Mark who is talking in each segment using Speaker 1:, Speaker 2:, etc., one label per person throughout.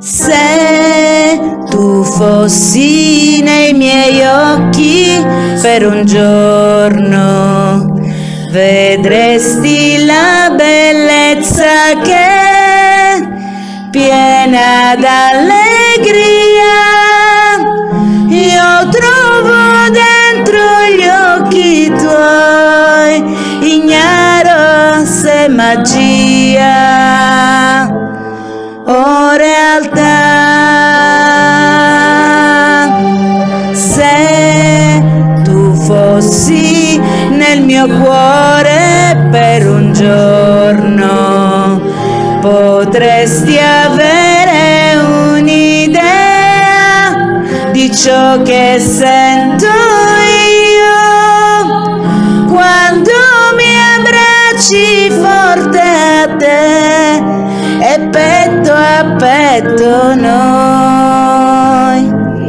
Speaker 1: Se tu fossi nei miei occhi per un giorno, vedresti la bellezza che è piena d'allegria. Io trovo dentro gli occhi tuoi, ignaro se magia o realtà. Se tu fossi nel mio cuore per un giorno, potresti avere un'idea di ciò che sento io quando mi abbracci forte a te e petto a petto noi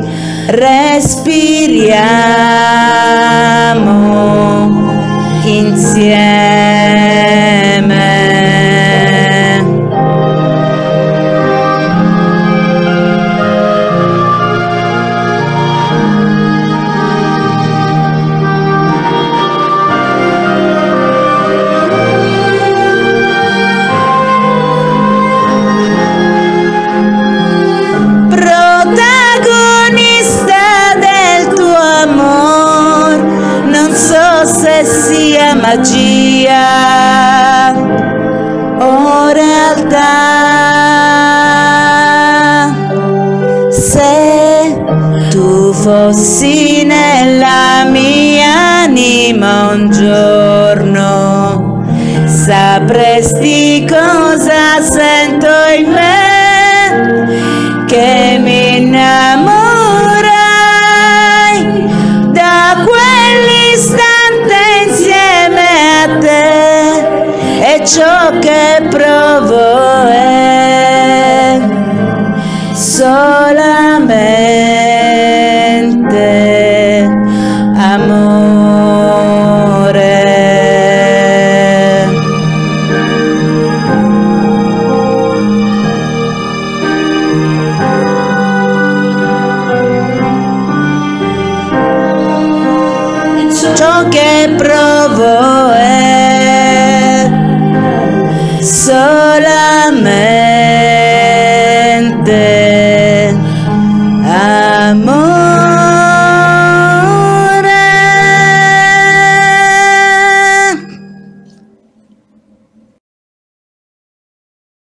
Speaker 1: respiriamo insieme. Se sia magia o realtà. Se tu fossi nella mia anima un giorno, sapresti cosa sento in me, che mi innamorai da quell'istante e ciò che provo è solamente amore. Ciò che provo è solamente amore.